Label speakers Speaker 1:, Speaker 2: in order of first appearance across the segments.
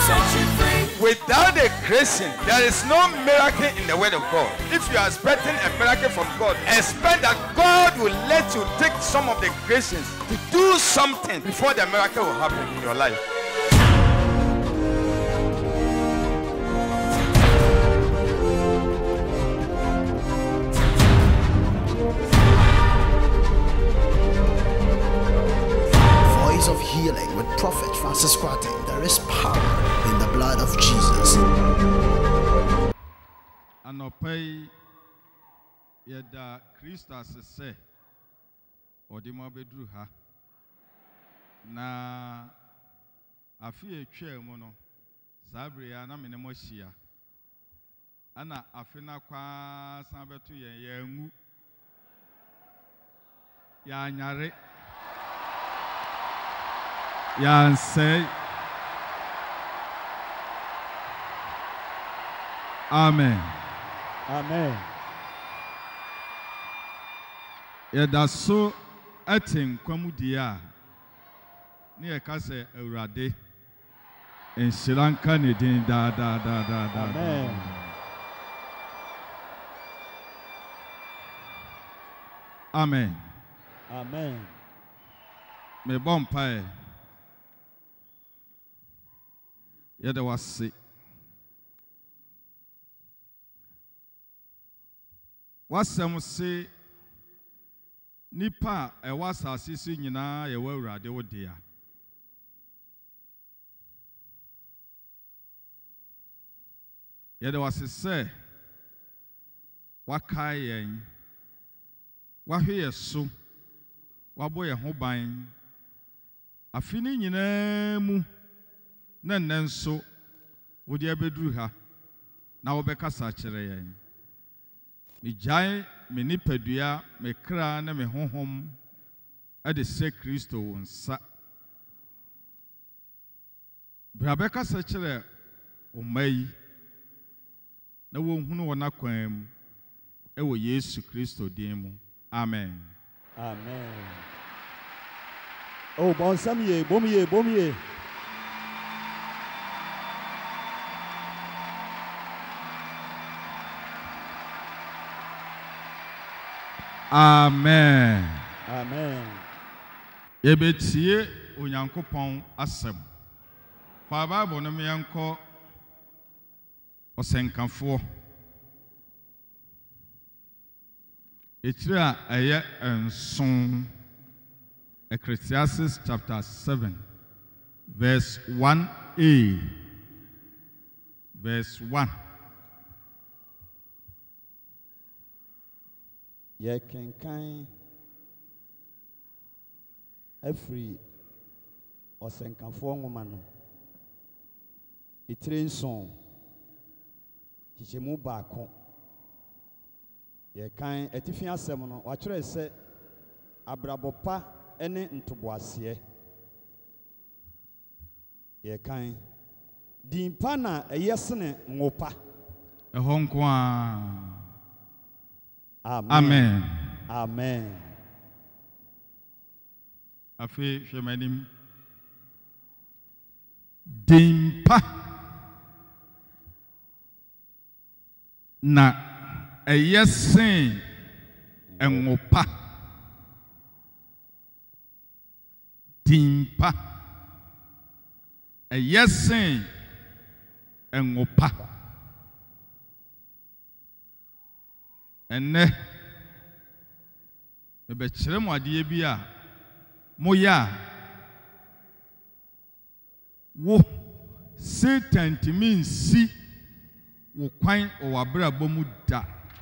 Speaker 1: Without the creation, there is no miracle in the word of God. If you are expecting a miracle from God, expect that God will let you take some of the creations to do something before the miracle will happen in your life.
Speaker 2: Voice of Healing with Prophet Francis Kwate. There is power in the blood of Jesus.
Speaker 3: Anopai yeda Christus se odimo bedru ha na afi etwa mu no sabre ya na menemo hia ana afi na kwa san beto yen ya ngu ya anyare ya nse. Amen.
Speaker 4: Amen.
Speaker 3: Yeda so atin kwamudia ne yeka se awurade enhiranka ne din da.
Speaker 4: Amen.
Speaker 3: Amen.
Speaker 4: Amen.
Speaker 3: Me bompae yeda wase wasem se nipa e wasase se nyina ye wa awurade wo dia yede wase se wakai yen wahwe ye so wabo ye ho ban afini nyina mu na nnenso wo dia beduru ha na wo bekasa kire yen me jai me nipadua me kra na me honhom ade se Kristo wonsa brabeka sa kire omai na wonhunu wona kwam e wo Yesu Kristo din mu. Amen.
Speaker 4: Amen. Oh, bonsamiye, bomiye.
Speaker 3: Amen.
Speaker 4: Amen.
Speaker 3: Ebetie onyankopon asem. Fa Bible no me yanko osenkafo. Etira eye enson. Ecclesiastes chapter 7 verse 1a. Verse 1.
Speaker 4: Ye kenkan afri osenkanfo nwoma no etire nson kichemu baako ye kan etifi asem no wa kire se abrabopa ene ntoboase ye kan dimpa na eyesene ngopa
Speaker 3: Ehonko a.
Speaker 4: Amen.
Speaker 3: Amen.
Speaker 4: Amen.
Speaker 3: Afi shemanim dimpa na eyesen enwopa dimpa eyesen enwopa enne ebe kire mo ade bi a moya wo Satan timi nsi wo kwan o wabra bomu da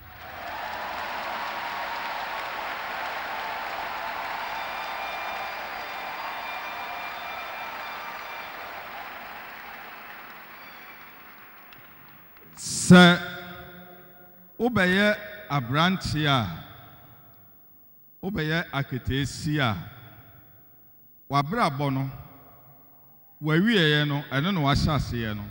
Speaker 3: se obeye abrantia obeye aketesia wabra bono wawieye no eno no wahyase no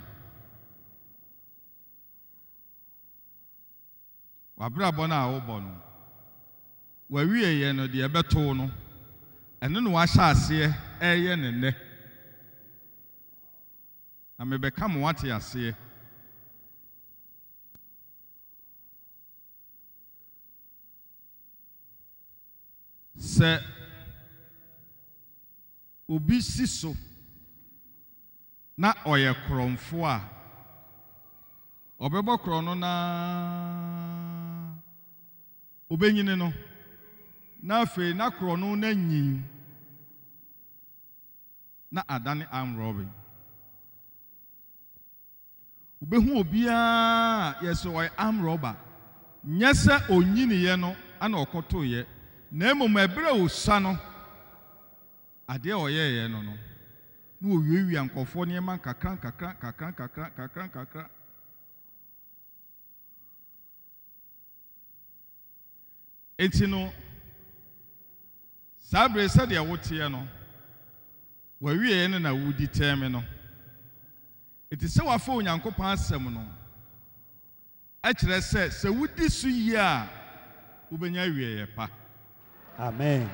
Speaker 3: wabra bono a wobono wawieye no de ebeto no eno no wahyase eye ne ne na mebɛka mo wate ase sɛ obi si so na ɔyɛ krɔmfo a ɔbɛbɔ krɔ no na obenyine no na afei na krɔ no na nyin na adane arm robbery obehu obiara yɛsɛ ɔyɛ arm robber nyɛ sɛ onyiniye no ana ɔkɔtoyɛ na mmom ɛbrɛ osa no ade ɔyɛyɛ no no na owiewia nkɔfoɔ nneɛma kakra enti no saa bere sɛdeɛ woteɛ no wawie no na wodi tɛm no enti sɛ wafa onyankopɔn asɛm no ɛkyerɛ sɛ wodi so yie a wobɛnya wieyɛ pa.
Speaker 4: Amen.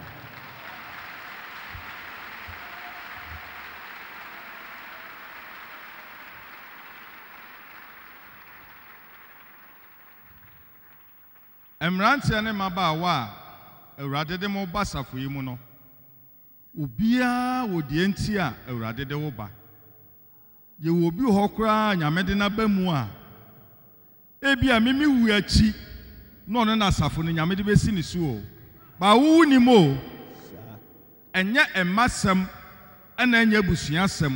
Speaker 3: Mmeranteɛ ne mmabaawa a Awurade de mo ba safo yi mu no obiara wɔ deɛ nti a Awurade de wo ba yɛwɔ obi hɔ koraa Nyame de n'aba mu a ebi a mimi wu akyi na ɔno na safo no Nyame de bɛsi ne so o ba wo ni mo ɛnyɛ ɛmasɛm ɛna ɛnyɛ busuasɛm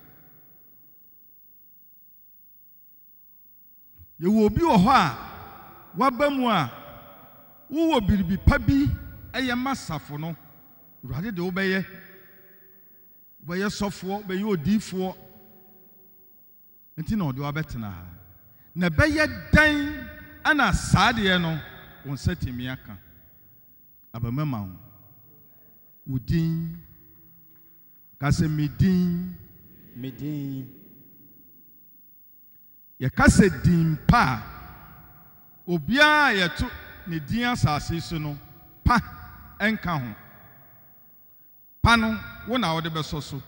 Speaker 3: yɛwɔ obi wɔ hɔ a waba mu a wo biribi pa bi ɛyɛ masafo no Awurade de wo bɛyɛ sɔfoɔ bɛyɛ odiifoɔ nti na ɔde wabɛtena ha na bɛyɛ dan ana saa deɛ no wo nsa timi aka abamama wo udin kase medin yɛkase din pa obiara yɛto ne din asase so no pa enka ho pa no wo na wode bɛsɔ so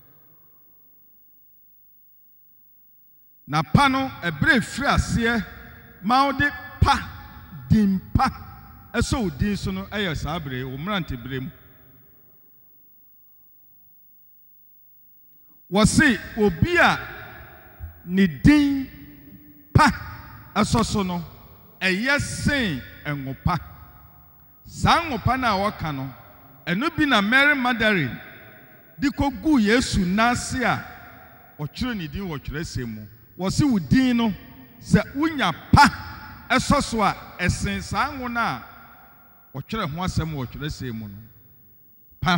Speaker 3: na pa no ɛbrɛ firi aseɛ ma wode pa din pa ɛsɔ udin so no ɛyɛ saa brɛ wo mmerante brɛ mu wɔse obi a ne din pa ɛsɔ so no ɛyɛ sen ɛnwopa saa nwopa na wɔka no ɛno bi na Mary Magdalene de kogu Yesu nase a ɔtwerɛ ne din wɔ twerɛsɛm mu wɔse wo din no sɛ wonya pa ɛsɔ so a ɛsen saa nwo no a ɔtwerɛ ho asɛm wɔ twerɛsɛm mu no pa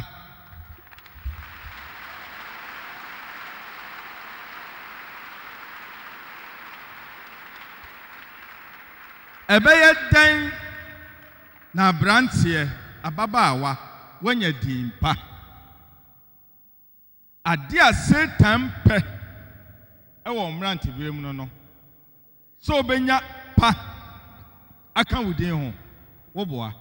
Speaker 3: ɛbɛyɛ dan na abranteɛ ababaawa wanya din pa ade a Satan pɛ ɛwɔ mmerantebere mu no so obenya pa aka wo din ho woboa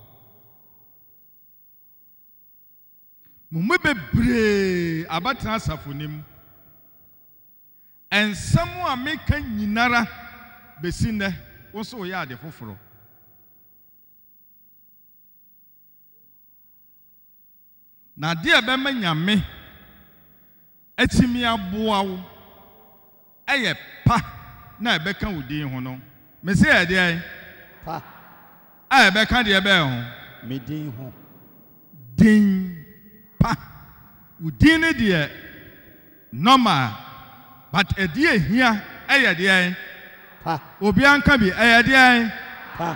Speaker 3: mumu bebree abatena asafonim ensɛm a meka nyinara besi nnɛ wo so yɛ ade foforo na de ɛbɛma Nyame atimi aboa wo ɛyɛ pa na ɛbɛka wo din ho no me se yɛ deɛ
Speaker 4: pa
Speaker 3: a ɛbɛka deɛ ɛbɛɛ ho
Speaker 4: me din ho
Speaker 3: din pa wo din ne deɛ normal but ɛdeɛ ehia ɛyɛ deɛ
Speaker 4: pa
Speaker 3: obi anka bi ɛyɛ deɛ
Speaker 4: pa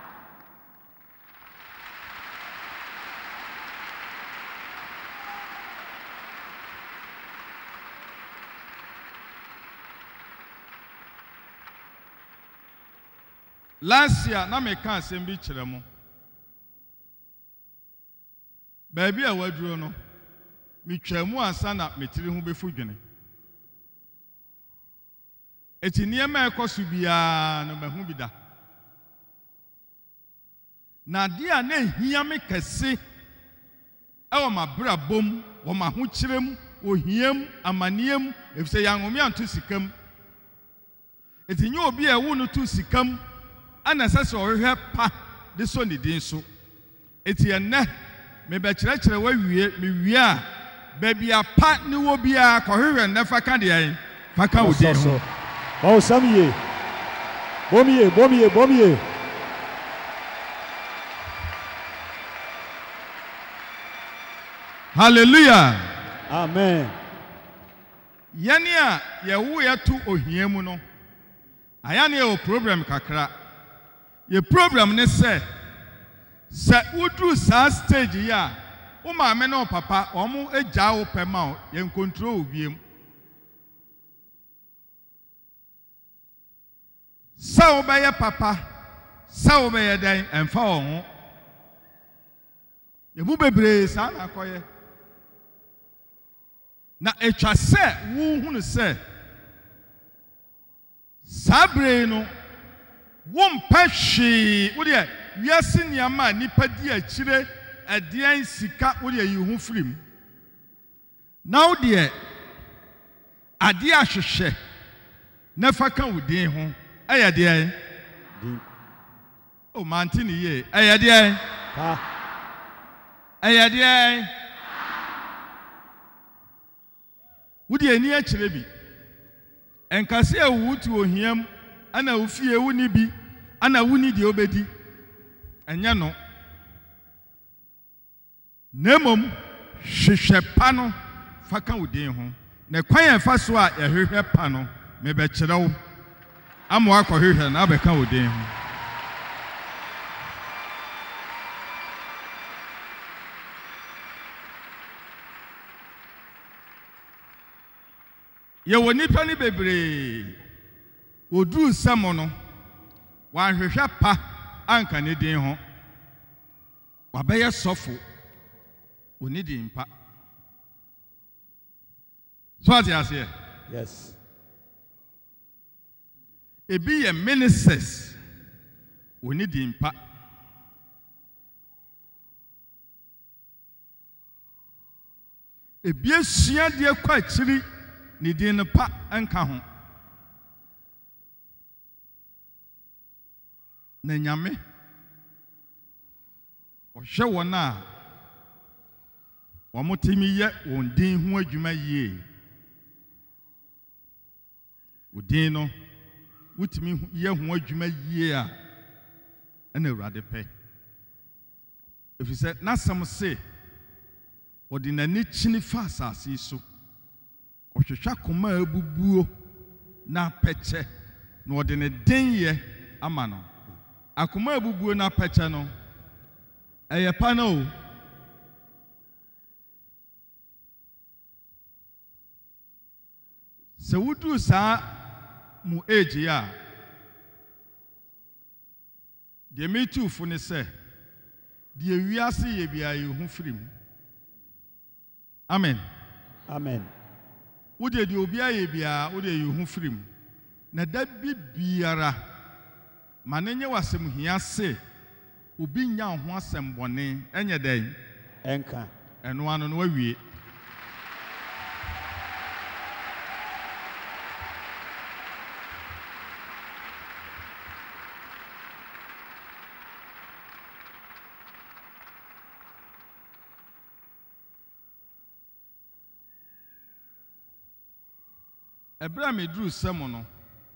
Speaker 3: last year na me ka asɛm bi kyerɛ mo baabi a waduro no metwa mu ansa na metiri ho befu dwene eti nneɛma ɛkɔ so biara no mahu bi da na de a na ehia me kɛse ɛwɔ mabrabom wɔ mahokyerɛm ohiam amaniam efisɛ yangomi anto sikam etinye obi a ewu no to sikam ana sɛ ɔhwehwɛ pa de so ne din so eti enne me be kyerɛkyerɛ wawie me wie a baabi apa ne wo bia kɔhwehwɛ nnɛ fa ka de ayi fa ka wo din ho
Speaker 4: bawo samye bomie
Speaker 3: hallelujah
Speaker 4: amen
Speaker 3: yani a yewu yeto ohia mu no aya ne o problem kakra ye problem ne se udru sa stage ya o maame na o papa o mu egya wo pema o ye control obiem sa wo be ye papa sa wo be ye dan emfa wo ho ye bu bebre sa na akoye na etwa sɛ wo hunu sɛ sabre no wo mpa hwee wo de wiase niama nipa di akyire adean sika wo de yi ho firim na wo de ade ahwehwɛ na fa ka wo din ho ɛyɛ de o mantini ye ɛyɛ de ɛyɛ de wudi eni akyire bi enkase awutu ohiam ana ufie wuni bi ana wuni de obedi enye no nemom hwehwɛ pa no fa ka udin ho na kwan fa so a yɛhwehwɛ pa no me be kyerɛ wo amo akɔhwehwɛ na abɛka udin ho ye woni pa ni bebre oduru samo no wanhwehwɛ pa anka ne din ho wabɛyɛ sɔfo oni din pa so ase
Speaker 4: yes
Speaker 3: ebi ye ministers oni din pa ebi asua de kwa akyiri ni din pa anka ho na nyame ohwɛ wɔn a wɔn timi yɛ wɔn din ho adwuma yie odin no wotimi yɛ ho adwuma yie a ɛna Awurade pɛ efisɛ n'asɛm se wɔde n'ani kyini fa asase so ohwehwɛ koma abubuo na apɛkyɛ na wɔde ne den yɛ ama no akoma abubuo na apɛkyɛ no ɛyɛ pa no o sɛ wuduru saa mu age ya deɛ metufo ne sɛ deɛ wiase yɛ bia yɛ ho firim amen
Speaker 4: amen
Speaker 3: wode deɛ obi ayɛ bia wode yɛ ho firim na da biara ma ne nyɛ wasɛm hia se obi nya ho asɛm bɔne ɛnyɛ dɛn
Speaker 4: enka
Speaker 3: ɛno ano no wawie ebra me duru sɛm no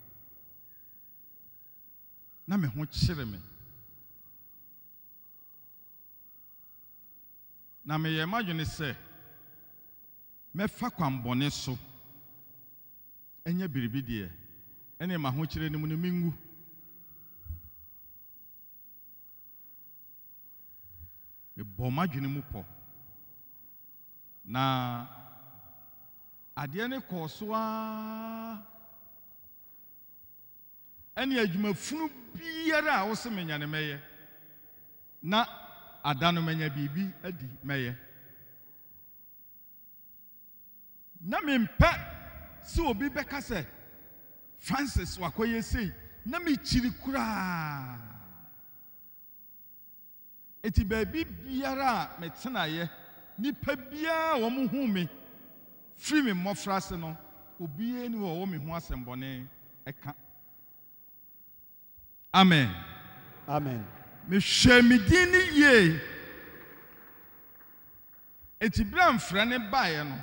Speaker 3: na me ho kyere me na me yɛ madwene sɛ mɛfa kwambɔne so ɛnyɛ biribi deɛ ɛne ma ho kyere ne mu no mingu me bɔ madwene mu pɔ na adeɛ ne kɔɔ so a ɛne adwumafunu biara a wo se menya ne mɛyɛ na ada no menya biribi adi mɛyɛ na mempɛ sɛ obi bɛka sɛ Francis wakɔyɛ sei na mekyiri koraa eti baabi biara a metenayɛ nipa biara wɔn hu me free me mmɔfra se no obiara ni wɔ me ho asɛmbɔne ɛka. Amen.
Speaker 4: Amen.
Speaker 3: Me hwɛ me din ni ye. Eti bra mfra ne bae no.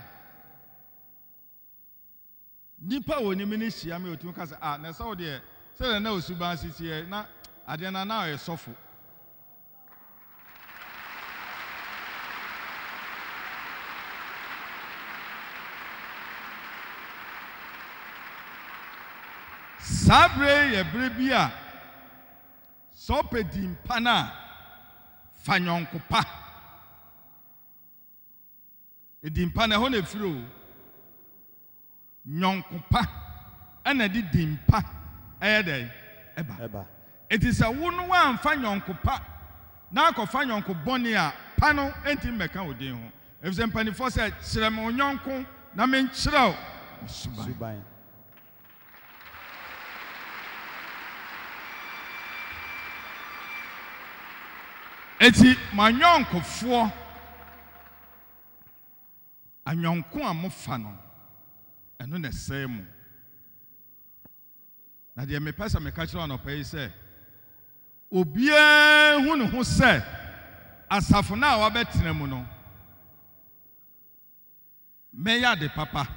Speaker 3: Nipa wɔ ni me ni hyia me otu ka sɛ na sɛ wo de sɛ na osuban sisi na ade na na ɔyɛ sɔfo. Sabre ye brebia so pedim pana fanyonko pa edim pana ho na firo nyonko pa ana di dimpa eyede eba it is a wonu wa amfa nyonko pa na akɔfa nyonko bɔne a pa no enti mmeka odin ho efisɛ mpanifo sɛ kyerɛ me nyonko na me nkyerɛw suban. Eti manyonkofoɔ anyonko a mofa no ɛno na ɛsɛe mu na deɛ mepɛ sɛ meka kyerɛ ɔnɔpa yi sɛ obiara hu ne ho sɛ asafo no a wabɛtena mu no mɛyɛ ade papa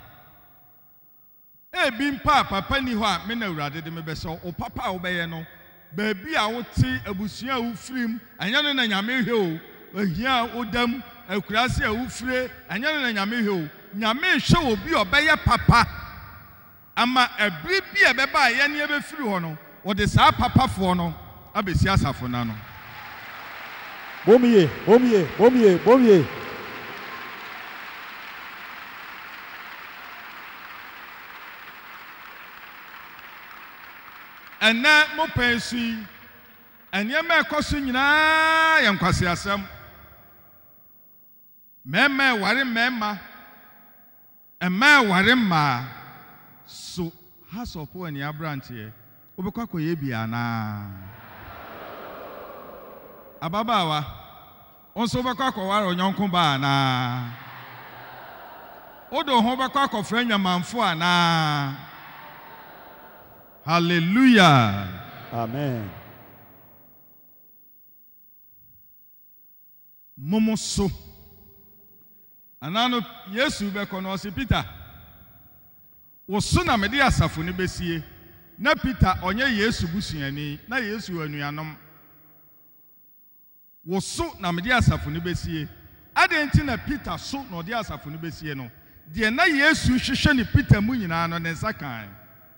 Speaker 3: ebi mpa papa ni hɔ a me na Awurade de mebɛsɛ o papa a wobɛyɛ no baby a wote abusua a wofrim anya no na nyame hwe o ahia odam akurase a wofire anya no na nyame hwe o nyame hwe obi obɛyɛ papa ama ebri bi a bɛba ya ne ebefiri hɔ no wɔde saa papafoɔ no abesi asafo na no
Speaker 4: bomiye
Speaker 3: And now, mo pensi, and ye me kosunyina yam kwasi asem. Meme ware mema, and me ware ma. So has opo and ya branch here. Obekwa koye biana. Ababawa, onso bekwa ko ware onyonko ba na. Odo ho bekwa ko frenya manfo ana. Hallelujah.
Speaker 4: Amen.
Speaker 3: Momoso. Anano Yesu be kono si Peter. Woso na mede asafo ne besie. Na Peter onye Yesu busuani, na Yesu anuanom. Woso na mede asafo ne besie. Adenti na Peter so na ode asafo ne besie no. De na Yesu hwehwe ne Peter mu nyina no ne nsakan.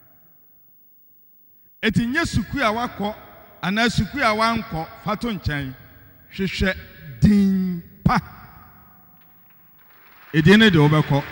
Speaker 3: Eti nye suku a wakɔ ana suku a wankɔ fato nkyɛn hwehwɛ din pa edin ne de obɛkɔ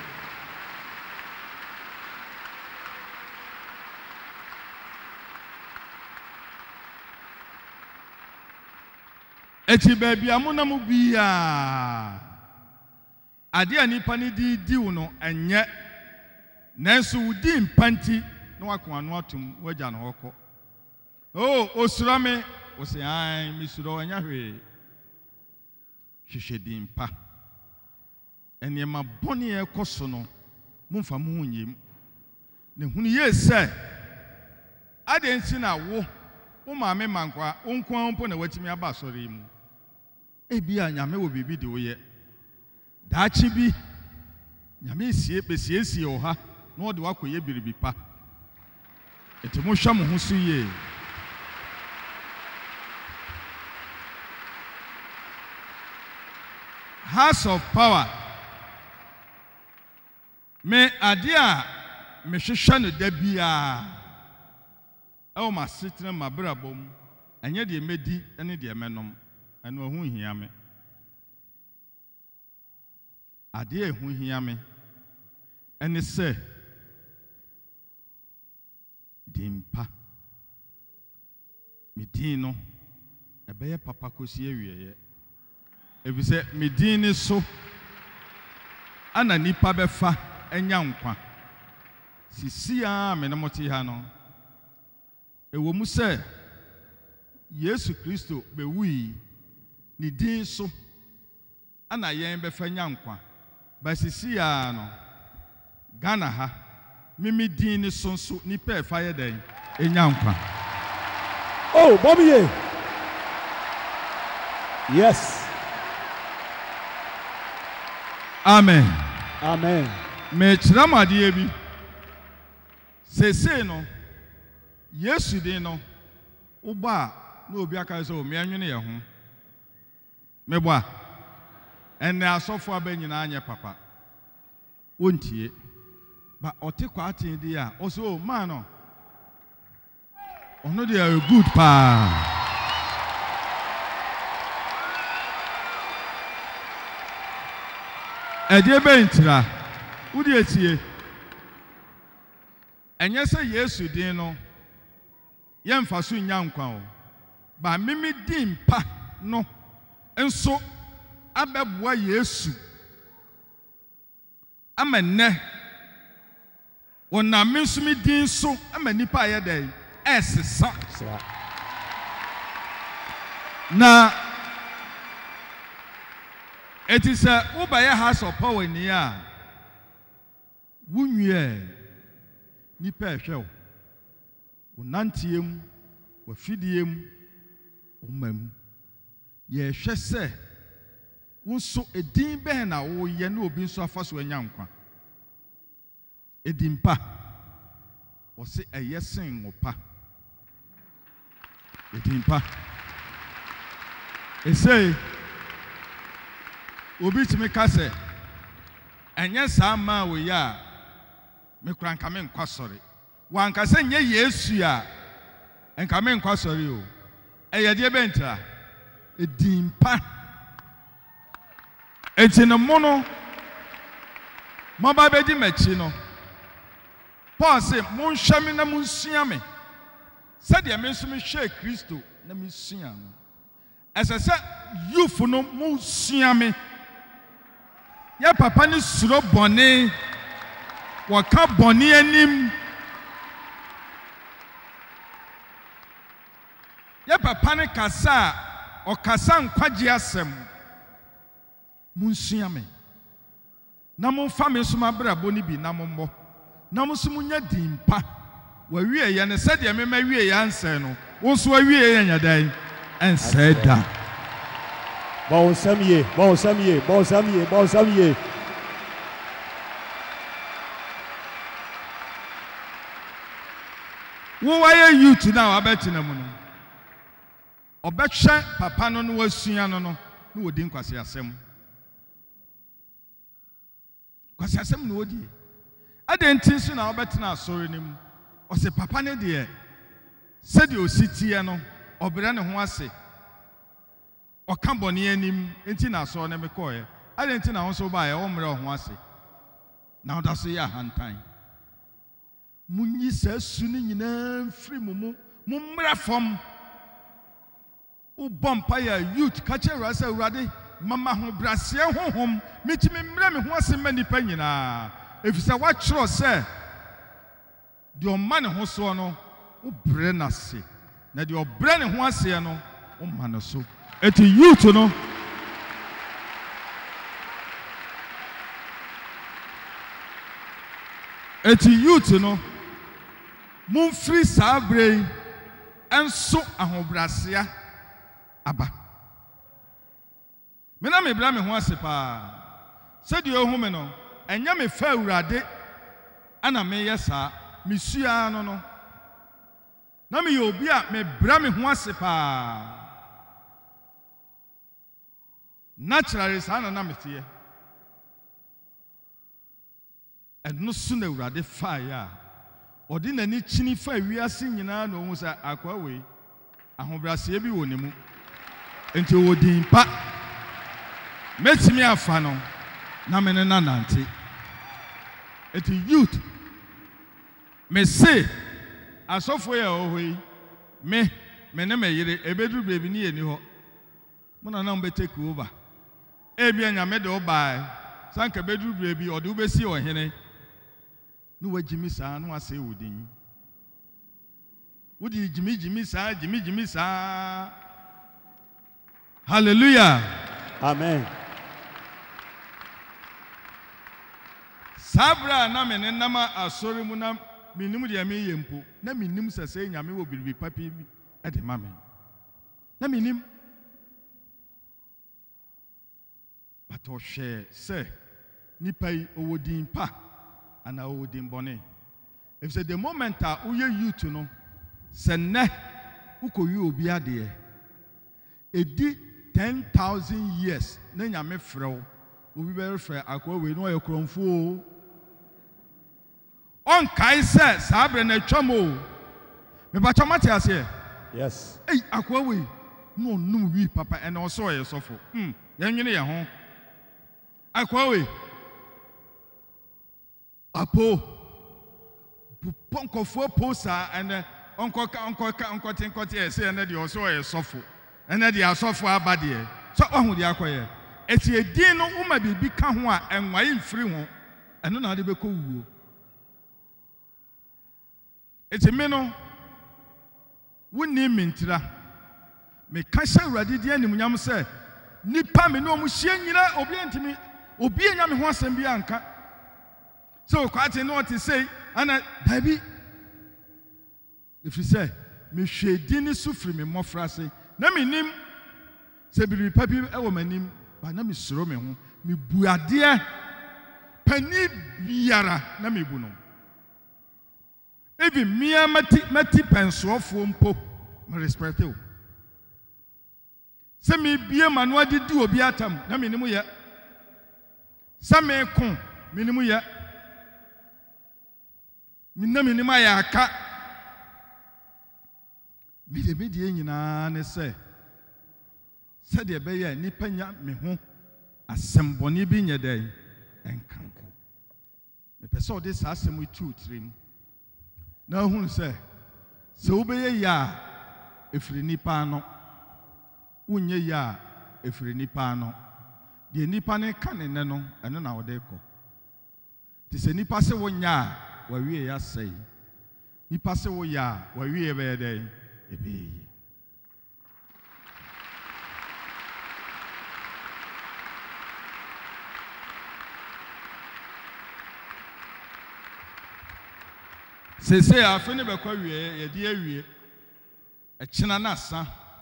Speaker 3: eti baabi amuna mu bia ade a nipa ne di wo no ɛnyɛ nanso wo di mpanti no akwa no atum wagya no hɔkɔ oh osura me o se ai mi suro anya hwe hwehwɛ din pa enema bɔne ɛkɔ no momfa mo hunyem ne hunu ye sɛ ade nsi na wo maame mankwa onko ampo na watimi aba sɔre mu ebia nyame wo bibi de wo yɛ daachi bi nyame besiesie wo ha na ɔde wakɔyɛ biribi pa eti mo hwa mo ho so ye House of Power me ade a me hwehwɛ no da bia ɛwɔ ma setena ma brabom ɛnyɛ de medi ɛne de menom ɛno ho hia me ade a ho hia me ɛne sɛ dimpa medin no ɛbɛyɛ papa kosi awieye efisɛ medin ne so ana nipa bɛfa enya nkwa sisi a me ne moti ha no ɛwɔ mu sɛ Yesu Kristo bewui ne din so ana yɛn bɛfa nya nkwa ba sisi a no Ghana ha mimi din ni sonso ni pe fire den enyankwa.
Speaker 4: Oh, Bobby. Yes.
Speaker 3: Amen.
Speaker 4: Amen.
Speaker 3: Me chiramade bi. Sese no Yesu din no uba na obi aka so me anwene ye ho. Me boa. Ene asofo abanyina anye papa. Wontie. Ba ote kwa atin di a oso man no. Ono dey a good pa. Ede be ntira. Wodi etie. Enye se Yesu din no yemfa so nya nkwa o. Ba mimi din pa no enso abeboa Yesu. Amenne wona mensumi din so amanipa aye dai esesa. Na it is a ubaye house of power ni a wunwie nipa ehwe wo nantiem wo fidiem wo mam ye hwe se wo so edin be na wo ye na obi nso afa so anya nkwa edimpa wo se eyesen opa edimpa ese obi timi ka se enye saa ma wo ya me kranka me nkwa sori wanka se nye Yesu a enka me nkwa sori o eye de bentra edimpa etino mono maba bedi machi no Paul say mon hwame na mon sua me se de me nso me hwe Kristo na me sua no esese youth no mon sua me ya papa ni suro bone waka bone anim ya papa ni kasa o kasa nkwaje asem munsua me na momfa me so mabrabo ni bi na mombo na mo so munya dimpa wa wie ye ne se de me ma wie ya anse no wo so wa wie ye nya dai ense da.
Speaker 4: Bon Samuel.
Speaker 3: Wo waye youth na wabetina mu no. Obehwe papa no no wasua no no na wodi nkwase asem. Kwase asem no wodi. Adentin so na wabetina asori nim. Ose papa ne de se de ositie no obere ne ho ase. Oka boni anim enti na so ne mekoye adenti na ho ba ye o mre ho ase na oda so ya hantan munyi sa su ni nyina mfiri mu mra fom u bompa ya youth ka chera sa urade mama ho brase honhom mitimi mre me ho ase manipa nyina efisa wa chro se de o mane ho so no u bre na se na de o bre ne ho ase no o mane so. It's youth no mun free sabre enso ahobrasea aba me na me bra me ho ase pa se de ohu me no enya me fa urade ana me yesa me sua no no na me obi a me bra me ho ase pa naturally sana na metie edno su na urade fire odi nani chini fa wiase nyina na ohun sa akwa we ahobrase bi woni mu enti wodin pa metimi afa no na me na nante enti youth me say asofo ya ohoi me na me yire ebedu bebi ni eni ho mo na mbe take over ebia nyame de obai sanka bedu bebi ode ubesi ohene no wajimi saa no ase wodin wodi jimi saa hallelujah
Speaker 4: amen
Speaker 3: Sabra na me nama asori mu na minim de me yempo na minim sese nyame wo biribi papi bi e de ma me na minim but o share say nipa yi owodin pa ana owodin bone if say the moment a uye youth no se ne ukoyi obi ade edi 10,000 years na nyame frew obi be refre akwa we no yekromfo on kai se sabre na twamo me ba twamate ase
Speaker 4: yes
Speaker 3: akwa we no num wi papa and also ye sofo yenwene ye ho akwa we apo ponkofo posa and onko tinkote e say na de also ye sofo and na de asofo abade so ohu de akoye eti edin no uma bibi ka ho a enwaye mfiri ho eno na de beko wuo eti me no wonni mintira me ka sha urade de anim nyam se nipa me no mu hie nyina obi antimi obi enya me ho asem bi anka so kwate no te say ana baby if you say me hwedi ni sufri me mofrase na me nim se biri papi e wo manim ba na me suro me ho me buade pani biara na me bu no evi mia mati pensoofo mpo me respect o se me bie manu adidi obi atam na me nim ye se me kon me nim ye me na me nim ayaka me de bi die nyina ne se de be ye nipa nya me ho asemboni bi nye dai enka me pese de sa asem tu tirim na hu se wo be ye ya efiri nipa no unye ya efiri nipa no de nipa ne ka ne no eno na wo de ko ti se nipa se wo nya wa wie ya sei nipa se wo ya wa wie be ye dai ebe sese afene bekwa wie ye de awie ekina na asa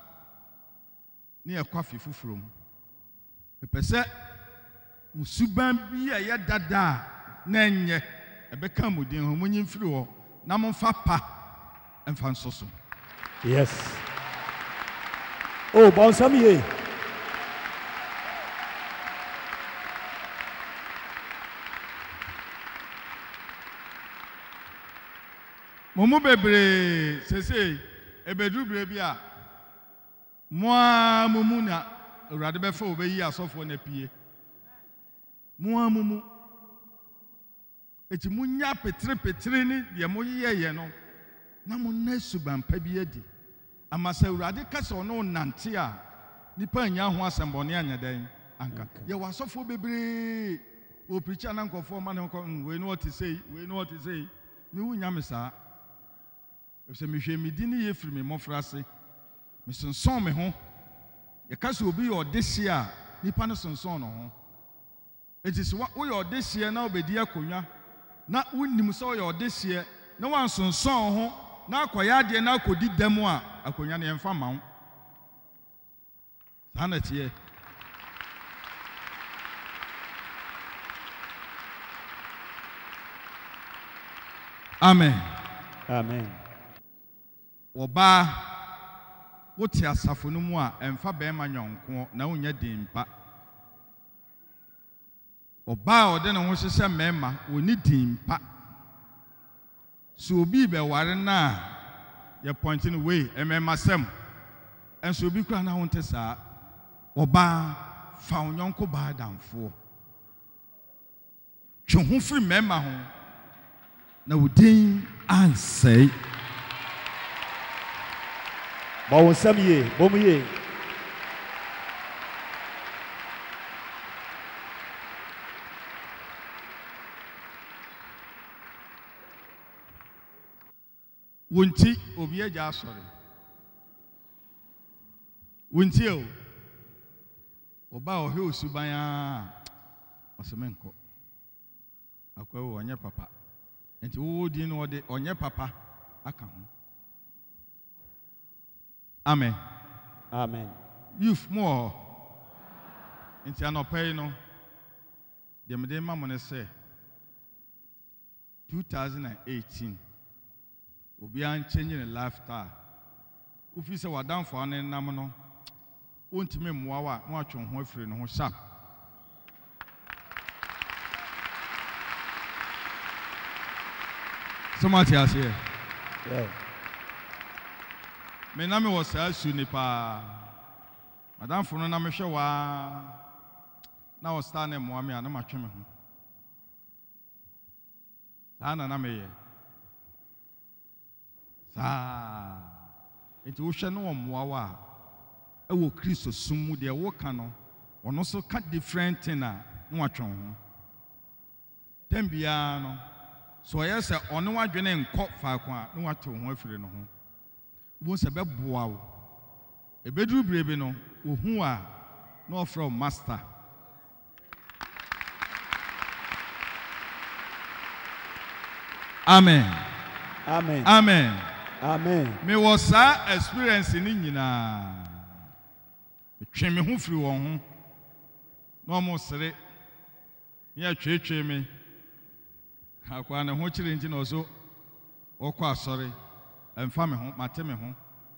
Speaker 3: ne ekwa fifufuro mu epese musuban bi a ye dada na enye ebeka mudin ho munyi mfiri ho na momfa pa emfa nsoso
Speaker 4: yes oh bonsam ye
Speaker 3: Momu bebre sese ebedu bre bi a moa mumu na urade be fa obeyi asofo na pie moa mumu eti munya petre ni de mo yeye no na mo na suban pa bi adi amasa urade kasa ono nante a nipa anya ho asembone anya dan anka ye wasofo bebre o preacher na nkofo ma ne ko we no what to say mi wunya me saa se me hwe me di ne ye firi me mofrase me sonson me ho ye ka se obi ye odehye a nipa ne sonson no ho eti se wo ye odehye na obedi akonwa na wonnim se wo ye odehye na wan sonson ho na akoya de na akodi dam a akonwa ne emfa ma ho sana tie amen
Speaker 4: amen
Speaker 3: Oba wote asafo no mu a emfa be ma nyonko na wonya dimpa oba ode ne ho hyehye mema woni dimpa so obi be ware na ye point in way emema sem enso obi kura na ho nte saa oba fa nyonko ba damfo twe ho firi mema ho na wodin ansei
Speaker 4: bonsam ye bom ye
Speaker 3: wonti obi agya asore wonti o oba ohwe osuban a osemenko akwa onye papa enti wo di no de onye papa aka ho amen
Speaker 4: Amen.
Speaker 3: youth more enti anopai no de me de ma mo ne say 2018 obi an change in lifestyle ufi se wadan fo an nam no ontime mmoa wa no atwe ho afiri no ho sharp somati ase
Speaker 4: Yeah.
Speaker 3: me na me was asu ni pa wadan fo no na me hwe wa na o sta na mmoa me ana matwe me ho ana na me ye sa enti wo hwe no mmoa wa ewo Kristo sum de wo ka no ono so ka different thing na no atwe ho tembia no so yes ono wadwene nkọ faako a no wate ho afiri no ho wo se beboa wo ebeduru brebe no ohu a no from master amen
Speaker 4: Amen.
Speaker 3: amen
Speaker 4: Amen.
Speaker 3: me was a experience ni nyina twe me ho firi won ho no mo sere ya twetwe me akwa na ho kire nti no so okọ asori emfa me ho mate me ho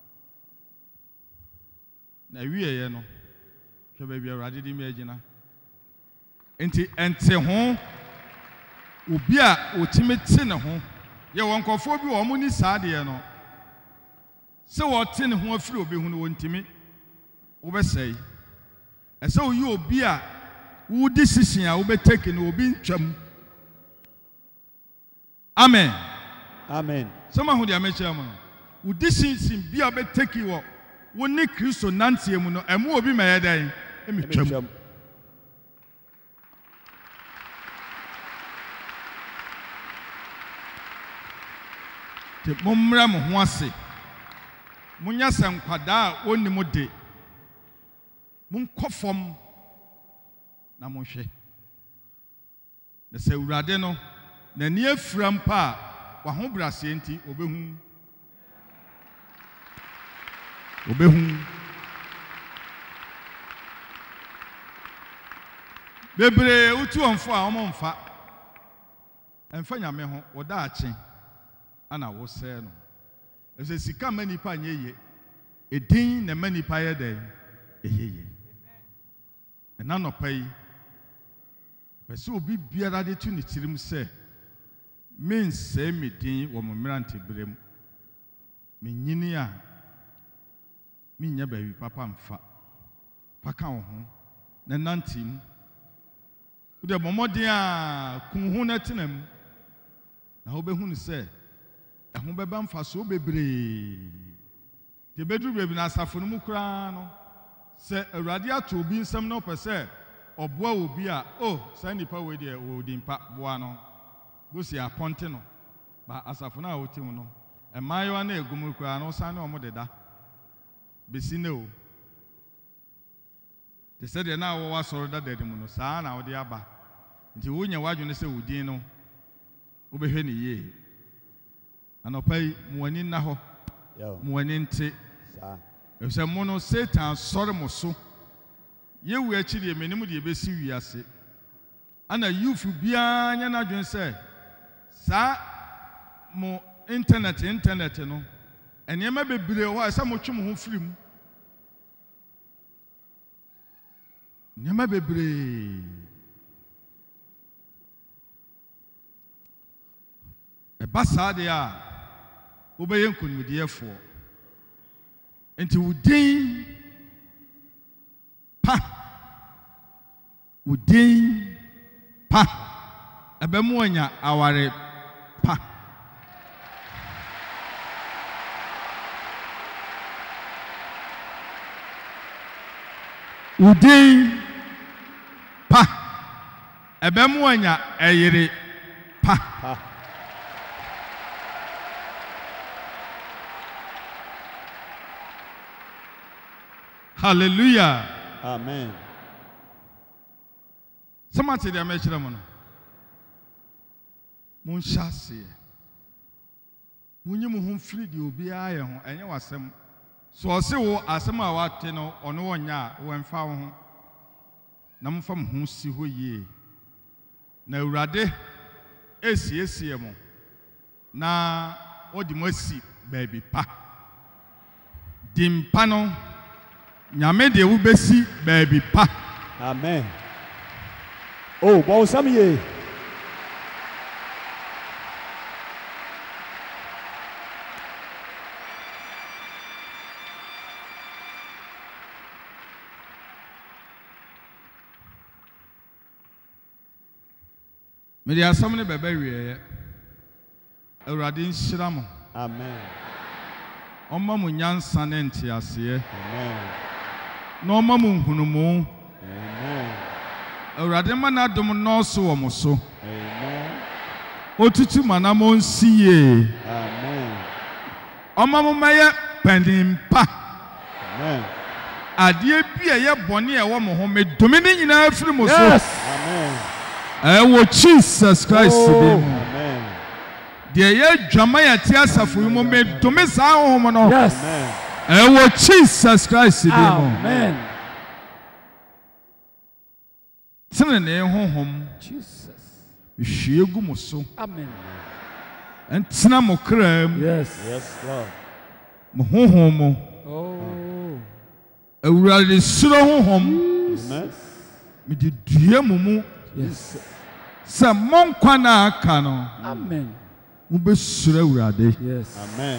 Speaker 3: na wiye ye no hwe ba bia Awurade di me agina enti ente ho obi a otimeti ne ho ye won kofo bi wo mo ni saade no se wo te ne ho afiri obi hu no wontimi wo be sei ese wo yi obi a wo decision a wo be take no obi ntwam amen
Speaker 4: Amen.
Speaker 3: sama hu dia meche am no wo decision bi a be take wo ni Kristo nantie mu no emu obi ma ye dan emi twam te mommra mo ho ase munya sankwada a onni mo de munkofom na monhwe na se Awurade no na ni afiram pa wa ho brase enti obehu bebre utu onfo a omomfa emfa nyame ho woda ache ana wo se no ese sika manipa nyeye edin na manipa ye den eheye na no pai pese obi biara de tu ni tirim se men se medin wo momrante brem menyini a minya bawi papa mfa paka wo ho na nantim wo de momodin a kunhu na tenam na wo behu ni se ehun beba mfa so bebre te bedru bebre na asafo no mu kura no se Awurade ato obi nsam no pese oboa obi a sa nipa we de odimpa boa no go si aponte no ba asafo na wotim no emayo na egum kura no sa na omo deda besi ne o te se de na wo wasoro dada dem no sa na wo de aba nti wo nya wadwene se wodin no wo behwe ne ye anopai muani na ho muani nte
Speaker 4: Sa.
Speaker 3: ese mono Satan sore mo so yewu achi de menim de besi wiase ana youth bia nya na dwen se sa mo internet no enema bebre ho asa mo twem ho firim enema bebre e basa de a obeye nkunmudiyefo enti udin pa ebemu anya aware pa udin pa ebemu anya eyire pa Hallelujah.
Speaker 4: Amen.
Speaker 3: Somebody there mention them. Monshase. Munyi mu ho firi de obi aye ho enye wasem. So ose wo asem a wate no ono wonya wo emfa wo ho. Na mfa mo ho si ho yie. Na Awurade esiesie mo. Na odi mo si baby pa. Dimpa no nyame de wo besi baby pa.
Speaker 4: Amen. Oh, bon samye.
Speaker 3: Me dey asam ne bebe wiye. Awurade nhyira mo.
Speaker 4: Amen.
Speaker 3: Omma mo nyansa ne ntiase.
Speaker 4: Amen.
Speaker 3: No omma mo nhunumu.
Speaker 4: Amen.
Speaker 3: Awurade ma na dom no so wo mo so.
Speaker 4: Amen.
Speaker 3: Otutu mana mo nsiye.
Speaker 4: Amen.
Speaker 3: Omma mo maye pendimpa.
Speaker 4: Amen.
Speaker 3: Adie bi eye bone e wo mo ho me dome ne nyina afiri mo so.
Speaker 4: Amen.
Speaker 3: Wo Jesus Christ be mo.
Speaker 4: Amen.
Speaker 3: De ye dwama ya ti asafo yi mo me dome sa ho mo no.
Speaker 4: Amen.
Speaker 3: Wo Jesus Christ be mo.
Speaker 5: Amen.
Speaker 3: Tene ne honhom
Speaker 5: Jesus.
Speaker 3: hwie gu mo so.
Speaker 5: Amen.
Speaker 3: Entena mo kram.
Speaker 5: Yes.
Speaker 4: Yes, Lord.
Speaker 3: Mo honhom mo.
Speaker 5: Oh.
Speaker 3: Awurade suro honhom.
Speaker 4: Amen.
Speaker 3: Me di dua mo mu.
Speaker 5: Yes.
Speaker 3: Sa mon kwa na aka no.
Speaker 5: Amen.
Speaker 3: Mo be suro Awurade.
Speaker 5: Yes.
Speaker 4: Amen.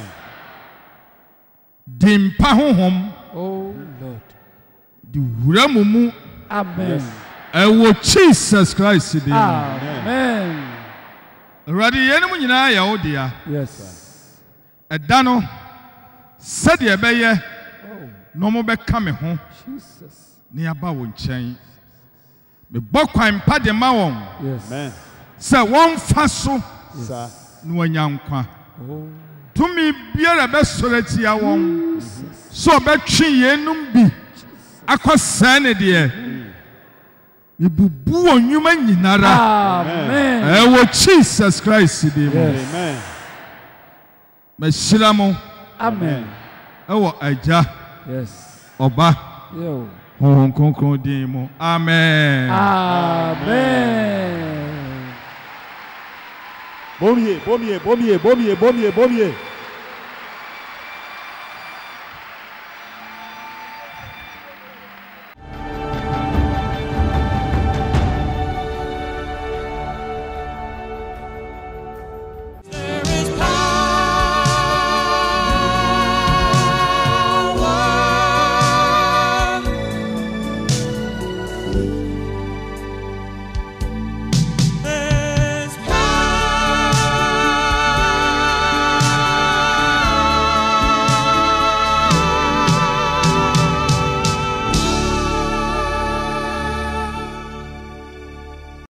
Speaker 3: Dimpa honhom.
Speaker 5: Oh Lord.
Speaker 3: Di wura mo mu.
Speaker 5: Amen.
Speaker 3: Wo Jesus Christ be mo.
Speaker 5: Amen.
Speaker 3: Awurade yene mo nyina ya wo dia.
Speaker 5: Yes.
Speaker 3: Eda no sade ebeye
Speaker 5: Oh
Speaker 3: no mo be ka me ho.
Speaker 5: Jesus.
Speaker 3: Ni aba wo nkyɛn. Me bɔkwan pa de ma wɔn.
Speaker 5: Yes.
Speaker 4: Amen.
Speaker 3: Sɛ wɔn fa so
Speaker 4: Sir.
Speaker 3: na wɔnya nkwa.
Speaker 5: Oh
Speaker 3: Tumi biara bɛsɔre tia wɔn. So ɔbɛtwe yenum bi akɔsɛn ne deɛ. Ebubu wɔn nnwuma nyinara.
Speaker 5: Amen.
Speaker 3: Ɛwɔ Jesus Christ di mu.
Speaker 5: Yes.
Speaker 4: Amen.
Speaker 3: Mɛhyira mo.
Speaker 5: Amen.
Speaker 3: Ɛwɔ Agya,
Speaker 5: Yes.
Speaker 3: Ɔba,
Speaker 5: Yo.
Speaker 3: Honhom Kronkron din mu. Amen.
Speaker 5: Amen.
Speaker 4: Bomie.